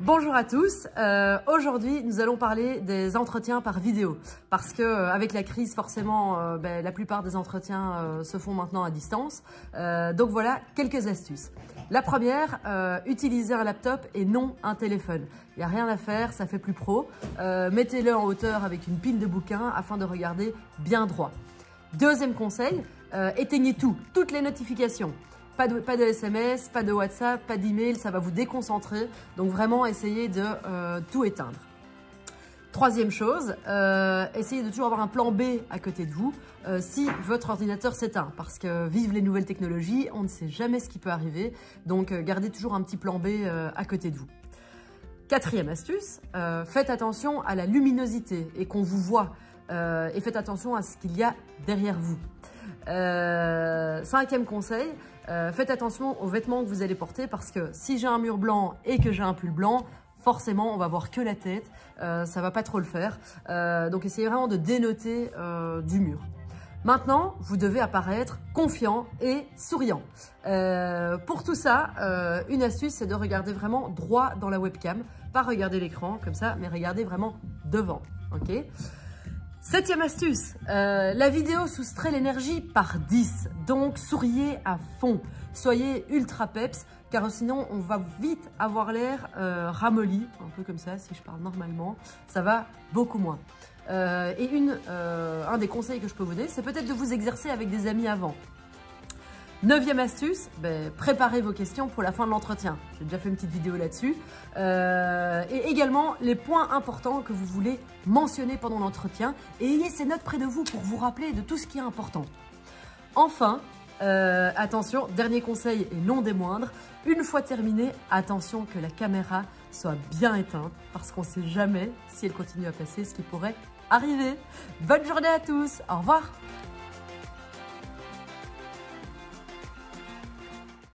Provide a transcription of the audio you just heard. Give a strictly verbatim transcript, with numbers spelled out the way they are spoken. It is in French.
Bonjour à tous, euh, aujourd'hui nous allons parler des entretiens par vidéo parce que euh, avec la crise forcément euh, ben, la plupart des entretiens euh, se font maintenant à distance, euh, donc voilà quelques astuces. La première, euh, utiliser un laptop et non un téléphone. Il n'y a rien à faire, ça fait plus pro. Euh, Mettez-le en hauteur avec une pile de bouquins afin de regarder bien droit. Deuxième conseil, euh, éteignez tout, toutes les notifications. Pas de, pas de S M S, pas de WhatsApp, pas d'email, ça va vous déconcentrer. Donc vraiment, essayez de euh, tout éteindre. Troisième chose, euh, essayez de toujours avoir un plan B à côté de vous euh, si votre ordinateur s'éteint. Parce que vive les nouvelles technologies, on ne sait jamais ce qui peut arriver. Donc euh, gardez toujours un petit plan B euh, à côté de vous. Quatrième astuce, euh, faites attention à la luminosité et qu'on vous voit. Euh, et faites attention à ce qu'il y a derrière vous. Euh, cinquième conseil, euh, faites attention aux vêtements que vous allez porter parce que si j'ai un mur blanc et que j'ai un pull blanc, forcément on va voir que la tête, euh, ça va pas trop le faire. Euh, donc essayez vraiment de dénoter euh, du mur. Maintenant, vous devez apparaître confiant et souriant. Euh, pour tout ça, euh, une astuce, c'est de regarder vraiment droit dans la webcam, pas regarder l'écran comme ça, mais regarder vraiment devant. Ok ? Septième astuce, euh, la vidéo soustrait l'énergie par dix, donc souriez à fond. Soyez ultra peps, car sinon on va vite avoir l'air euh, ramolli, un peu comme ça si je parle normalement, ça va beaucoup moins. Euh, et une, euh, un des conseils que je peux vous donner, c'est peut-être de vous exercer avec des amis avant. Neuvième astuce, ben, préparez vos questions pour la fin de l'entretien. J'ai déjà fait une petite vidéo là-dessus. Euh, et également, les points importants que vous voulez mentionner pendant l'entretien. Et ayez ces notes près de vous pour vous rappeler de tout ce qui est important. Enfin, euh, attention, dernier conseil et non des moindres. Une fois terminé, attention que la caméra soit bien éteinte parce qu'on ne sait jamais si elle continue à passer, ce qui pourrait arriver. Bonne journée à tous, au revoir.